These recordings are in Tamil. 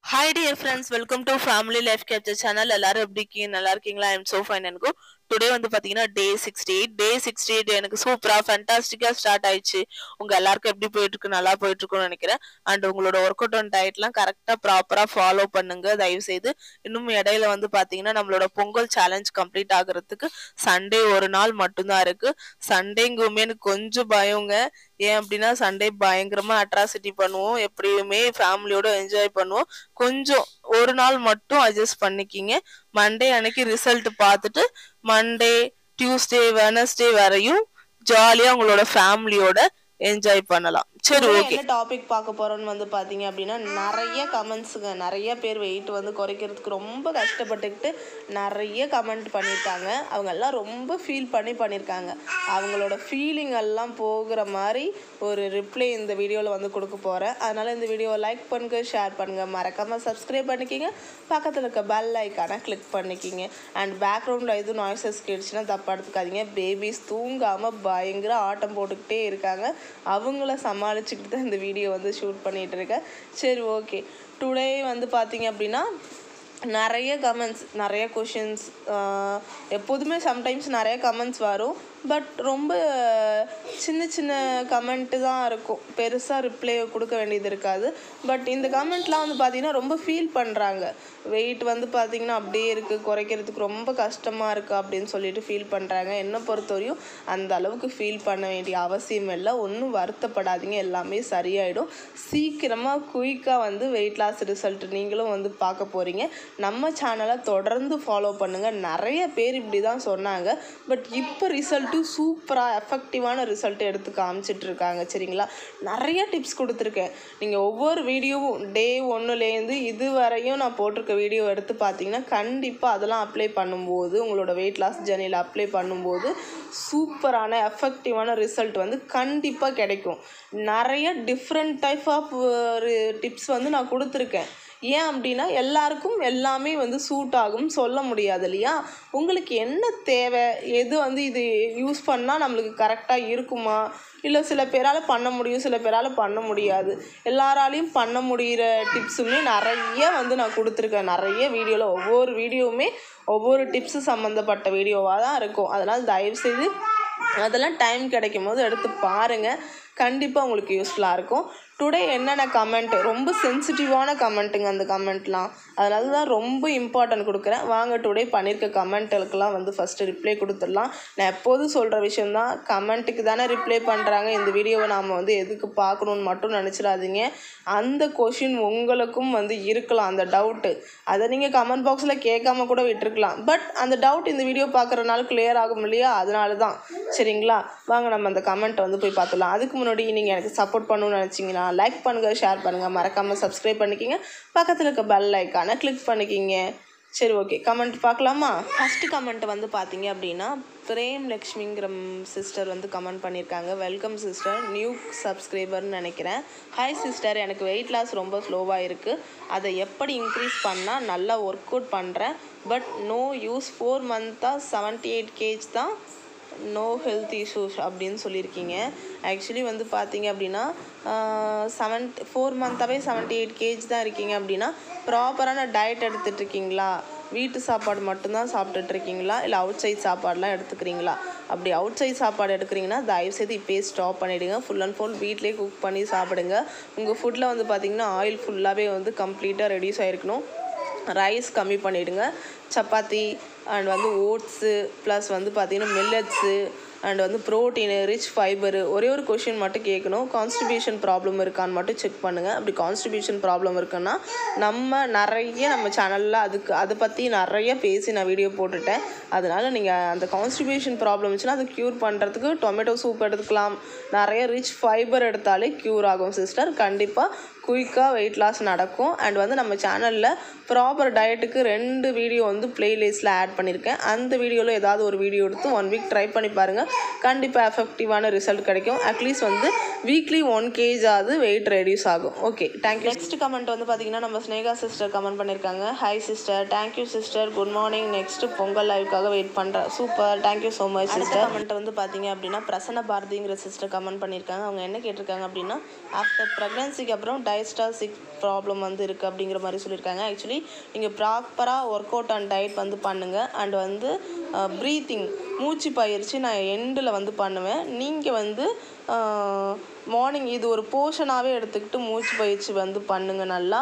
Hi dear friends, welcome to Family Life Capture channel. எல்லாரும் எப்படி இருக்கீங்க? நல்லா இருக்கீங்களா? I am so fine and good. Today வந்து பாத்தீங்கன்னா டே 68 எனக்கு சூப்பரா ஃபேண்டாஸ்டிக்கா ஸ்டார்ட் ஆயிடுச்சு. உங்க எல்லாருக்கும் எப்படி போயிட்டு இருக்கு? நல்லா போயிட்டு இருக்கும்னு நினைக்கிறேன். அண்ட் உங்களோட ஒர்க் அவுட் அண்ட் டயட்லாம் கரெக்டா ப்ராப்பரா ஃபாலோ பண்ணுங்க தயவு செய்து. இன்னும் இடையில வந்து பாத்தீங்கன்னா நம்மளோட பொங்கல் சேலஞ்ச் கம்ப்ளீட் ஆகுறதுக்கு சண்டே ஒரு நாள் மட்டும்தான் இருக்கு. சண்டேங்குமே எனக்கு கொஞ்சம் பயங்க. ஏன் அப்படின்னா சண்டே பயங்கரமா அட்ராசிட்டி பண்ணுவோம். எப்படியுமே ஃபேமிலியோட என்ஜாய் பண்ணுவோம். கொஞ்சம் ஒரு நாள் மட்டும் அட்ஜஸ்ட் பண்ணிக்கிங்க. மண்டே அன்னைக்கு ரிசல்ட் பார்த்துட்டு மண்டே டியூஸ்டே வெனஸ்டே வரையும் ஜாலியா உங்களோட ஃபேமிலியோட என்ஜாய் பண்ணலாம். சரி, ஓகே. என்ன டாபிக் பார்க்க போறோம்னு வந்து பாத்தீங்க அப்படின்னா நிறைய கமெண்ட்ஸுங்க. நிறைய பேர் வெயிட் வந்து குறைக்கிறதுக்கு ரொம்ப கஷ்டப்பட்டுக்கிட்டு நிறைய கமெண்ட் பண்ணியிருக்காங்க. அவங்க எல்லாம் ரொம்ப ஃபீல் பண்ணியிருக்காங்க. அவங்களோட ஃபீலிங் எல்லாம் போகிற மாதிரி ஒரு ரிப்ளை இந்த வீடியோவில் வந்து கொடுக்க போகிறேன். அதனால் இந்த வீடியோவை லைக் பண்ணுங்க, ஷேர் பண்ணுங்கள், மறக்காமல் சப்ஸ்கிரைப் பண்ணிக்கிங்க, பக்கத்தில் இருக்க பெல் ஐக்கானை கிளிக் பண்ணிக்கிங்க. அண்ட் பேக்ரவுண்டில் எதுவும் நாய்ஸஸ் கேட்டுச்சுன்னா தப்பாக எடுத்துக்காதீங்க. பேபிஸ் தூங்காமல் பயங்கர ஆட்டம் போட்டுக்கிட்டே இருக்காங்க. அவங்கள சமாளிச்சுக்கிட்டு தான் இந்த வீடியோ வந்து ஷூட் பண்ணிகிட்டு இருக்கேன். சரி, ஓகே. டுடே வந்து பார்த்தீங்க அப்படின்னா நிறைய கமெண்ட்ஸ், நிறைய கொஷின்ஸ், எப்போதுமே சம்டைம்ஸ் நிறைய கமெண்ட்ஸ் வரும். பட் ரொம்ப சின்ன சின்ன கமெண்ட்டு தான் இருக்கும், பெருசாக ரிப்ளை கொடுக்க வேண்டியது இருக்காது. பட் இந்த கமெண்ட்லாம் வந்து பார்த்திங்கன்னா ரொம்ப ஃபீல் பண்ணுறாங்க. வெயிட் வந்து பார்த்திங்கன்னா அப்படியே இருக்குது, குறைக்கிறதுக்கு ரொம்ப கஷ்டமாக இருக்குது அப்படின்னு சொல்லிட்டு ஃபீல் பண்ணுறாங்க. என்னை பொறுத்தவரையும் அந்த அளவுக்கு ஃபீல் பண்ண வேண்டிய அவசியம் இல்லை. ஒன்றும் வருத்தப்படாதீங்க, எல்லாமே சரியாயிடும். சீக்கிரமாக குயிக்காக வந்து வெயிட் லாஸ் ரிசல்ட் நீங்களும் வந்து பார்க்க போகிறீங்க. நம்ம சேனலை தொடர்ந்து ஃபாலோ பண்ணுங்கள். நிறைய பேர் இப்படி தான் சொன்னாங்க. பட் இப்போ ரிசல்ட்டும் சூப்பராக எஃபெக்டிவான ரிசல்ட் எடுத்து காமிச்சிட்ருக்காங்க. சரிங்களா? நிறைய டிப்ஸ் கொடுத்துருக்கேன். நீங்கள் ஒவ்வொரு வீடியோவும் டே 1லேருந்து இது வரையும் நான் போட்டிருக்க வீடியோ எடுத்து பார்த்தீங்கன்னா கண்டிப்பாக அதெல்லாம் அப்ளை பண்ணும்போது, உங்களோட வெயிட் லாஸ் ஜர்னியில் அப்ளை பண்ணும்போது சூப்பரான எஃபெக்டிவான ரிசல்ட் வந்து கண்டிப்பாக கிடைக்கும். நிறைய டிஃப்ரெண்ட் டைப் ஆஃப் டிப்ஸ் வந்து நான் கொடுத்துருக்கேன். ஏன் அப்படின்னா எல்லாருக்கும் எல்லாமே வந்து சூட் ஆகும் சொல்ல முடியாது இல்லையா? உங்களுக்கு என்ன தேவை, எது வந்து இது யூஸ் பண்ணால் நம்மளுக்கு கரெக்டாக இருக்குமா, இல்லை சில பேரால் பண்ண முடியும், சில பேரால் பண்ண முடியாது. எல்லாராலையும் பண்ண முடிகிற டிப்ஸுமே நிறைய வந்து நான் கொடுத்துருக்கேன். நிறைய வீடியோவில் ஒவ்வொரு வீடியோவுமே ஒவ்வொரு டிப்ஸு சம்மந்தப்பட்ட வீடியோவாக தான் இருக்கும். அதனால் தயவுசெய்து அதெல்லாம் டைம் கிடைக்கும் போது எடுத்து பாருங்கள். கண்டிப்பாக உங்களுக்கு யூஸ்ஃபுல்லாக இருக்கும். டுடே என்னென்ன கமெண்ட், ரொம்ப சென்சிட்டிவான கமெண்ட்டுங்க அந்த கமெண்ட்லாம். அதனால தான் ரொம்ப இம்பார்ட்டன்ட் கொடுக்குறேன். வாங்க டுடே பண்ணியிருக்க கமெண்ட்டுக்கெல்லாம் வந்து ஃபஸ்ட்டு ரிப்ளை கொடுத்துடலாம். நான் எப்போதும் சொல்கிற விஷயந்தான், கமெண்ட்டுக்கு தானே ரிப்ளை பண்ணுறாங்க, இந்த வீடியோவை நாம் வந்து எதுக்கு பார்க்கணுன்னு மட்டும் நினச்சிடாதீங்க. அந்த கொஷின் உங்களுக்கும் வந்து இருக்கலாம், அந்த டவுட்டு. அதை நீங்கள் கமெண்ட் பாக்ஸில் கேட்காம கூட விட்டுருக்கலாம். பட் அந்த டவுட் இந்த வீடியோ பார்க்குறனால கிளியர் ஆகும் இல்லையா? அதனால தான். சரிங்களா? வாங்க நம்ம அந்த கமெண்ட்டை வந்து போய் பார்த்துடலாம். அதுக்கு முன்னாடி நீங்கள் எனக்கு சப்போர்ட் பண்ணணும்னு நினச்சிங்கன்னா லைக் பண்ணுங்கள், ஷேர் பண்ணுங்கள், மறக்காமல் சப்ஸ்கிரைப் பண்ணிக்கிங்க, பக்கத்தில் இருக்க பெல் ஐக்கானை கிளிக் பண்ணிக்கிங்க. சரி, ஓகே. கமெண்ட் பார்க்கலாமா? ஃபஸ்ட்டு கமெண்ட் வந்து பார்த்தீங்க அப்படின்னா பிரேம் லக்ஷ்மிங்கிற சிஸ்டர் வந்து கமெண்ட் பண்ணியிருக்காங்க. வெல்கம் சிஸ்டர், நியூ சப்ஸ்கிரைபர்னு நினைக்கிறேன். ஹாய் சிஸ்டர், எனக்கு வெயிட் லாஸ் ரொம்ப ஸ்லோவாக இருக்குது. அதை எப்படி இன்க்ரீஸ் பண்ணால் நல்லா ஒர்க் அவுட் பண்ணுறேன். பட் நோ யூஸ், 4 மந்த்தாக 78 kg தான், நோ ஹெல்த் இஷ்யூஸ் அப்படின்னு சொல்லியிருக்கீங்க. ஆக்சுவலி வந்து பார்த்தீங்க அப்படின்னா 4 மந்த்தாகவே 78 kg தான் இருக்கீங்க அப்படின்னா ப்ராப்பரான டயட் எடுத்துகிட்ருக்கீங்களா? வீட்டு சாப்பாடு மட்டும்தான் சாப்பிட்டுட்ருக்கீங்களா, இல்லை அவுட் சைட் சாப்பாடெலாம் எடுத்துக்கிறீங்களா? அப்படி அவுட் சைட் சாப்பாடு எடுக்கிறீங்கன்னா தயவுசெய்து இப்போயே ஸ்டாப் பண்ணிவிடுங்க. ஃபுல் அண்ட் ஃபுல் வீட்டிலே குக் பண்ணி சாப்பிடுங்க. உங்கள் ஃபுட்டில் வந்து பார்த்திங்கன்னா ஆயில் ஃபுல்லாகவே வந்து கம்ப்ளீட்டாக ரெடியூஸ் ஆகிருக்கணும். ரைஸ் கம்மி பண்ணிவிடுங்க. சப்பாத்தி அண்ட் வந்து ஓட்ஸு ப்ளஸ் வந்து பார்த்திங்கன்னா மில்லட்ஸு அண்ட் வந்து ப்ரோட்டீனு, ரிச் ஃபைபரு. ஒரே ஒரு கொஷின் மட்டும் கேட்கணும், கான்ஸ்டிபேஷன் ப்ராப்ளம் இருக்கான்னு மட்டும் செக் பண்ணுங்கள். அப்படி கான்ஸ்டிபேஷன் ப்ராப்ளம் இருக்குன்னா நம்ம சேனலில் அதை பற்றி நிறைய பேசி நான் வீடியோ போட்டுட்டேன். அதனால் நீங்கள் அந்த கான்ஸ்டிபேஷன் ப்ராப்ளம் இருந்துச்சுன்னா அதை க்யூர் பண்ணுறதுக்கு டொமேட்டோ சூப் எடுத்துக்கலாம். நிறைய ரிச் ஃபைபர் எடுத்தாலே க்யூர் ஆகும் சிஸ்டர். கண்டிப்பாக குயிக்காக வெயிட் லாஸ் நடக்கும். அண்ட் வந்து நம்ம சேனலில் ப்ராப்பர் டயட்டுக்கு 2 வீடியோ வந்து ப்ளேலிஸ்ட்டில் ஆட் பண்ணியிருக்கேன். அந்த வீடியோவில் ஏதாவது ஒரு வீடியோ எடுத்து 1 வீக் ட்ரை பண்ணி பாருங்கள். கண்டிப்பாக எஃபெக்டிவான ரிசல்ட் கிடைக்கும். அட்லீஸ்ட் வந்து வீக்லி 1 kg ஆகுது வெயிட் ரெடியூஸ் ஆகும். Okay, thank you. நெக்ஸ்ட் கமெண்ட் வந்து பார்த்திங்கன்னா நம்ம ஸ்னேகா சிஸ்டர் கமெண்ட் பண்ணியிருக்காங்க. Hi sister, thank you sister, good morning. Next Pongal லைவுக்காக வெயிட் பண்ணுறேன். Super, thank you so much sister. Comment வந்து பார்த்தீங்க அப்படின்னா பிரசன்ன பாரதிங்கிற சிஸ்டர் கமெண்ட் பண்ணியிருக்காங்க. அவங்க என்ன கேட்டிருக்காங்க அப்படின்னா, ஆஃப்டர் ப்ரெக்னன்சிக்கு அப்புறம் டயஸ்டாசிக் ப்ராப்ளம் வந்து இருக்குது அப்படிங்கிற மாதிரி சொல்லியிருக்காங்க. ஆக்சுவலி நீங்கள் ப்ராப்பராக ஒர்க் அவுட் அண்ட் டயட் வந்து பண்ணுங்கள். அண்ட் வந்து ப்ரீத்திங் மூச்சு பயிற்சி நான் எண்டில் வந்து பண்ணுவேன். நீங்கள் வந்து மார்னிங் இது ஒரு போர்ஷனாகவே எடுத்துக்கிட்டு மூச்சு பயிற்சி வந்து பண்ணுங்கள். நல்லா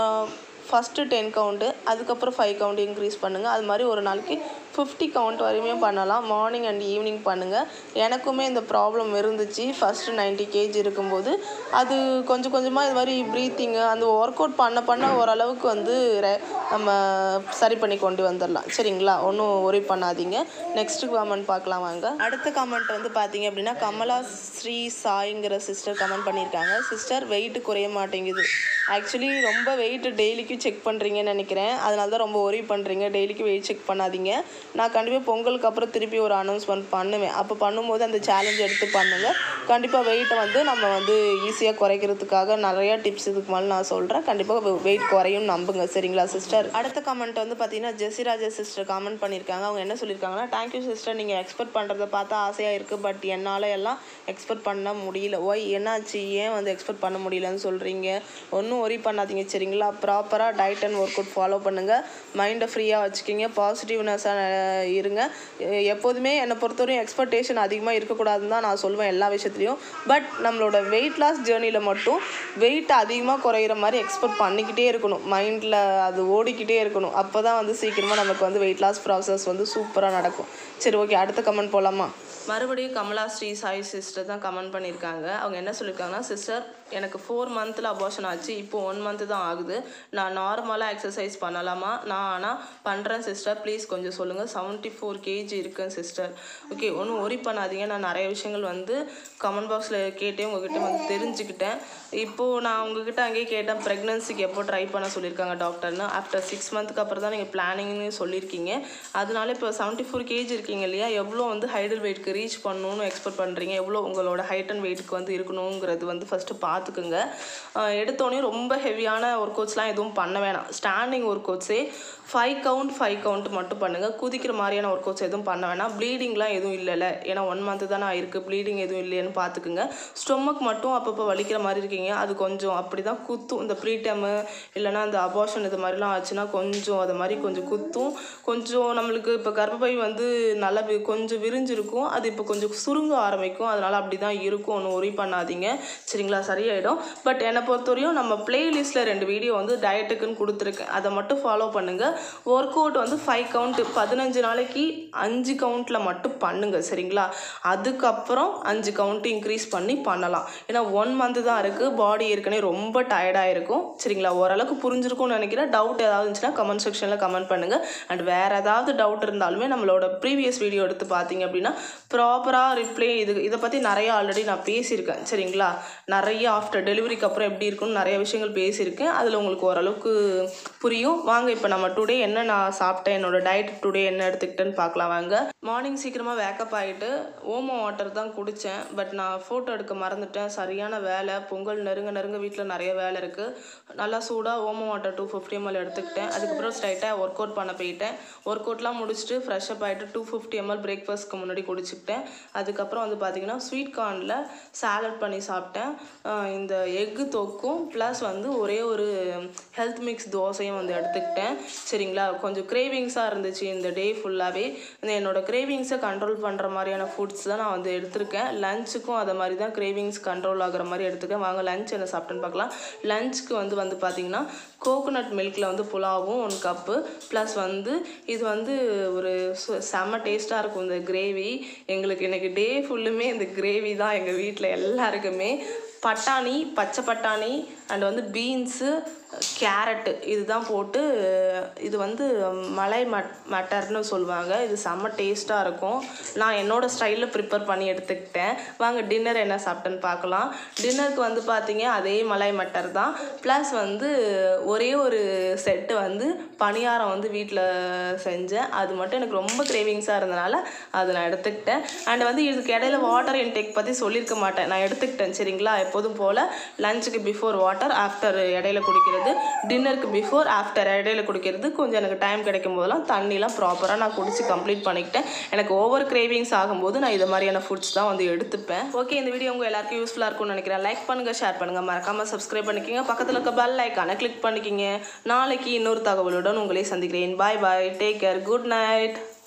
ஃபஸ்ட்டு 10 கவுண்ட்டு, அதுக்கப்புறம் 5 கவுண்ட் இன்க்ரீஸ் பண்ணுங்கள். அது மாதிரி ஒரு நாளைக்கு 50 கவுண்ட் வரையுமே பண்ணலாம். மார்னிங் அண்ட் ஈவினிங் பண்ணுங்கள். எனக்குமே இந்த ப்ராப்ளம் இருந்துச்சு ஃபஸ்ட்டு 90 kg இருக்கும்போது. அது கொஞ்சம் கொஞ்சமாக இது மாதிரி ப்ரீத்திங்கு அந்த ஒர்க் அவுட் பண்ண ஓரளவுக்கு வந்து நம்ம சரி பண்ணி கொண்டு வந்துடலாம். சரிங்களா, ஒன்றும் ஒரி பண்ணாதீங்க. நெக்ஸ்ட்டு கமெண்ட் பார்க்கலாம் வாங்க. அடுத்த கமெண்ட் வந்து பார்த்தீங்க அப்படின்னா கமலா ஸ்ரீ சாய்ங்கிற சிஸ்டர் கமெண்ட் பண்ணியிருக்காங்க. சிஸ்டர் வெயிட்டு குறைய மாட்டேங்குது. ஆக்சுவலி ரொம்ப வெயிட்டு டெய்லிக்கும் செக் பண்ணுறீங்கன்னு நினைக்கிறேன். அதனால தான் ரொம்ப ஒரி பண்ணுறீங்க. டெய்லிக்கும் வெயிட் செக் பண்ணாதீங்க. நான் கண்டிப்பாக பொங்கலுக்கு அப்புறம் திருப்பி ஒரு அனௌன்ஸ்மெண்ட் பண்ணுவேன். அப்போ பண்ணும்போது அந்த சேலஞ்ச் எடுத்து பண்ணுங்கள். கண்டிப்பாக வெயிட்டை வந்து நம்ம வந்து ஈஸியாக குறைக்கிறதுக்காக நிறையா டிப்ஸ் இதுக்கு மேலே நான் சொல்கிறேன். கண்டிப்பாக வெயிட் குறையும் நம்புங்க. சரிங்களா சிஸ்டர். அடுத்த கமெண்ட் வந்து பார்த்தீங்கன்னா ஜெசிராஜா சிஸ்டர் கமெண்ட் பண்ணியிருக்காங்க. அவங்க என்ன சொல்லியிருக்காங்கன்னா, தேங்க்யூ சிஸ்டர், நீங்கள் எக்ஸ்பெக்ட் பண்ணுறத பார்த்தா ஆசையாக இருக்குது. பட் என்னால் எல்லாம் எக்ஸ்பெக்ட் பண்ண முடியல. ஒய் என்னாச்சு, ஏன் வந்து எக்ஸ்பெக்ட் பண்ண முடியலன்னு சொல்கிறீங்க? ஒன்றும் ஒரி பண்ணாதீங்க. சரிங்களா, ப்ராப்பராக diet and work out follow பண்ணுங்கள். மைண்டை ஃப்ரீயாக வச்சுக்கிங்க. பாசிட்டிவ்னஸாக இருங்க. எப்போதுமே என்னை பொறுத்தவரையும் எக்ஸ்பெக்டேஷன் அதிகமாக இருக்கக்கூடாதுன்னு தான் நான் சொல்லுவேன் எல்லா விஷயத்துலையும். பட் நம்மளோட வெயிட் லாஸ் ஜேர்னியில் மட்டும் வெயிட் அதிகமாக குறையிற மாதிரி எக்ஸ்பெக்ட் பண்ணிக்கிட்டே இருக்கணும். மைண்டில் அது ஓடிக்கிட்டே இருக்கணும். அப்போ தான் வந்து சீக்கிரமாக நமக்கு வந்து வெயிட் லாஸ் ப்ராசஸ் வந்து சூப்பராக நடக்கும். சரி, ஓகே, அடுத்த கமெண்ட் போகலாமா? மறுபடியும் கமலா ஸ்ரீ சாய் சிஸ்டர் தான் கமெண்ட் பண்ணியிருக்காங்க. அவங்க என்ன சொல்லியிருக்காங்கன்னா, சிஸ்டர் எனக்கு 4 மந்த்தில் அபார்ஷன் ஆச்சு. இப்போது 1 மந்த்து தான் ஆகுது. நான் நார்மலாக எக்ஸசைஸ் பண்ணலாமா? நான் ஆனால் பண்ணுறேன் சிஸ்டர், ப்ளீஸ் கொஞ்சம் சொல்லுங்கள். 74 kg இருக்கேன் சிஸ்டர். ஓகே, ஒன்றும் ஒரி பண்ணாதீங்க. நான் நிறைய விஷயங்கள் வந்து கமெண்ட் பாக்ஸில் கேட்டேன், உங்ககிட்ட வந்து தெரிஞ்சுக்கிட்டேன். இப்போது நான் உங்ககிட்ட அங்கேயே கேட்டேன் ப்ரெக்னன்சிக்கு எப்போ ட்ரை பண்ண சொல்லியிருக்காங்க டாக்டர்னு. ஆஃப்டர் 6 மந்த்துக்கு அப்புறம் தான் நீங்கள் பிளானிங்னு சொல்லியிருக்கீங்க. அதனால இப்போ 74 kg இருக்கீங்க இல்லையா, எவ்வளோ வந்து ஹைடல் வெயிட்க்கு ரீச் பண்ணணும்னு எக்ஸ்பெக்ட் பண்ணுறீங்க, எவ்வளோ உங்களோட ஹைட் அண்ட் வெயிட்டுக்கு வந்து இருக்கணுங்கிறது வந்து ஃபஸ்ட்டு பார்த்துக்குங்க. எடுத்தோடனே ரொம்ப ஹெவியான ஒர்க் அவுட்ஸ்லாம் எதுவும் பண்ண வேணாம். ஸ்டாண்டிங் ஒர்க் அவுட்ஸே 5 கவுண்ட் மட்டும் பண்ணுங்கள். குதிக்கிற மாதிரியான ஒர்க் அவுட்ஸ் எதுவும் பண்ண வேணாம். ப்ளீடிங்லாம் எதுவும் இல்லைல்ல, ஏன்னா 1 மந்த்து தானே ஆயிருக்கு. ப்ளீடிங் எதுவும் இல்லைன்னு பார்த்துக்குங்க. ஸ்டொமக் மட்டும் அப்பப்போ வலிக்கிற மாதிரி இருக்கீங்க. அது கொஞ்சம் அப்படி தான் குத்தும். இந்த ப்ரீடெமு இல்லைனா அந்த அபார்ஷன் இது மாதிரிலாம் ஆச்சுன்னா கொஞ்சம் அது மாதிரி கொஞ்சம் குத்தும். கொஞ்சம் நம்மளுக்கு இப்போ கர்ப்பப்பை வந்து நல்லா கொஞ்சம் விரிஞ்சிருக்கும். அது இப்போ கொஞ்சம் சுருங்க ஆரம்பிக்கும். அதனால் அப்படி தான் இருக்கும். ஒன்றும் ஒரி பண்ணாதீங்க. சரிங்களா, சரியாயிடும். பட் என்னை பொறுத்தவரையும் நம்ம பிளேலிஸ்ட்டில் 2 வீடியோ வந்து டயட்டுக்குன்னு கொடுத்துருக்கேன். அதை மட்டும் ஃபாலோ பண்ணுங்கள். ஒர்க் அவுட் வந்து 5 கவுண்ட் 15 நாளைக்கு 5 கவுண்ட்டில் மட்டும் பண்ணுங்கள். சரிங்களா, அதுக்கப்புறம் 5 கவுண்ட் இன்க்ரீஸ் பண்ணி பண்ணலாம். ஏன்னா 1 மந்த்து தான் இருக்குது. பாடி ஏற்கனவே ரொம்ப டயர்டாக இருக்கும். சரிங்களா, ஓரளவுக்கு புரிஞ்சிருக்கும்னு நினைக்கிறேன். டவுட் ஏதாவது இருந்துச்சுன்னா கமெண்ட் செக்ஷனில் கமெண்ட் பண்ணுங்கள். அண்ட் வேறு ஏதாவது டவுட் இருந்தாலுமே நம்மளோட ப்ரீவியஸ் வீடியோ எடுத்து பார்த்தீங்க அப்படின்னா ப்ராப்பராக ரிப்ளை இதை பற்றி நிறையா ஆல்ரெடி நான் பேசியிருக்கேன். சரிங்களா, நிறைய ஆஃப்டர் டெலிவரிக்கு அப்புறம் எப்படி இருக்குன்னு நிறைய விஷயங்கள் பேசியிருக்கேன். அதில் உங்களுக்கு ஓரளவுக்கு புரியும். வாங்க இப்போ நம்ம டுடே என்ன நான் சாப்பிட்டேன், என்னோடய டயட் டுடே என்ன எடுத்துக்கிட்டேன்னு பார்க்கலாம் வாங்க. மார்னிங் சீக்கிரமாக வேக்கப் ஆகிட்டு ஓமோ வாட்டர் தான் குடித்தேன். பட் நான் ஃபோட்டோ எடுக்க மறந்துட்டேன். சரியான வேலை, பொங்கல் நெருங்க வீட்டில் நிறைய வேலை இருக்குது. நல்லா சூடாக ஓமோ வாட்டர் 250 ml எடுத்துக்கிட்டேன். அதுக்கப்புறம் ஸ்ட்ரைட்டாக ஒர்க் அவுட் பண்ண போயிட்டேன். ஒர்க் அவுட்லாம் முடிச்சுட்டு ஃப்ரெஷ்அப் ஆகிட்டு 250 ml பிரேக்ஃபாஸ்ட்க்கு முன்னாடி குடிச்சிக்கிட்டேன். அதுக்கப்புறம் வந்து பார்த்திங்கன்னா ஸ்வீட் கார்னில் சாலட் பண்ணி சாப்பிட்டேன். இந்த எக்கு தொக்கும் ப்ளஸ் வந்து ஒரே ஒரு ஹெல்த் மிக்ஸ் தோசையும் வந்து எடுத்துக்கிட்டேன். சரிங்களா, கொஞ்சம் கிரேவிங்ஸாக இருந்துச்சு இந்த டே ஃபுல்லாகவே. என்னோடய கிரேவிங்ஸை கண்ட்ரோல் பண்ணுற மாதிரியான ஃபுட்ஸ் தான் நான் வந்து எடுத்திருக்கேன். லஞ்சுக்கும் அதை மாதிரி தான் கிரேவிங்ஸ் கண்ட்ரோல் ஆகிற மாதிரி எடுத்துக்கேன். வாங்க லஞ்ச் என்ன சாப்பிட்டேன்னு பார்க்கலாம். லஞ்சுக்கு வந்து பார்த்திங்கன்னா கோகோனட் மில்கில் வந்து புலாவும் 1 கப்பு ப்ளஸ் வந்து இது வந்து ஒரு செம்ம டேஸ்ட்டாக இருக்கும் இந்த கிரேவி. எங்களுக்கு இன்றைக்கி டே ஃபுல்லுமே இந்த கிரேவி தான் எங்கள் வீட்டில் எல்லாருக்குமே. பட்டாணி, பச்சை பட்டாணி அண்ட் வந்து பீன்ஸு, கேரட்டு இதுதான் போட்டு இது வந்து மலை மட்டர்னு சொல்லுவாங்க. இது செம்ம டேஸ்ட்டாக இருக்கும். நான் என்னோடய ஸ்டைலில் ப்ரிப்பேர் பண்ணி எடுத்துக்கிட்டேன். வாங்க டின்னர் என்ன சாப்பிட்டேன்னு பார்க்கலாம். டின்னருக்கு வந்து பார்த்திங்க அதே மலை மட்டர் தான். ப்ளஸ் வந்து ஒரே ஒரு செட்டு வந்து பணியாரம் வந்து வீட்டில் செஞ்சேன். அது மட்டும் எனக்கு ரொம்ப கிரேவிங்ஸாக இருந்தனால அதை நான் எடுத்துக்கிட்டேன். அண்ட் வந்து இதுக்கு இடையில வாட்டர் இன்டேக் பற்றி சொல்லியிருக்க மாட்டேன், நான் எடுத்துக்கிட்டேன். சரிங்களா, எப்போதும் போல் லஞ்சுக்கு பிஃபோர் வாட்டர், ஆஃப்டர் இடையில குடிக்கிறது குடிக்கிறது, டின்னருக்கு பிஃபோர் ஆஃப்டர் இடையில குடிக்கிறது. கொஞ்சம் எனக்கு டைம் கிடைக்கும் போதெல்லாம் தண்ணிலாம் ப்ராப்பராக நான் குடிச்சு கம்ப்ளீட் பண்ணிக்கிட்டேன். எனக்கு ஓவர் கிரேவிங்ஸ் ஆகும்போது நான் இது மாதிரியான ஃபுட்ஸ் தான் வந்து எடுத்துப்பேன். ஓகே, இந்த வீடியோ உங்கள் எல்லாருக்கும் யூஸ்ஃபுல்லாக இருக்கும்னு நினைக்கிறேன். லைக் பண்ணுங்கள், ஷேர் பண்ணுங்கள், மறக்காமல் சப்ஸ்கிரைப் பண்ணிக்கோங்க. பக்கத்தில் இருக்க பெல் ஐக்கானை கிளிக் பண்ணிக்கிங்க. நாளைக்கு இன்னொரு தகவலுடன் உங்களை சந்திக்கிறேன். Bye bye, take care, good night.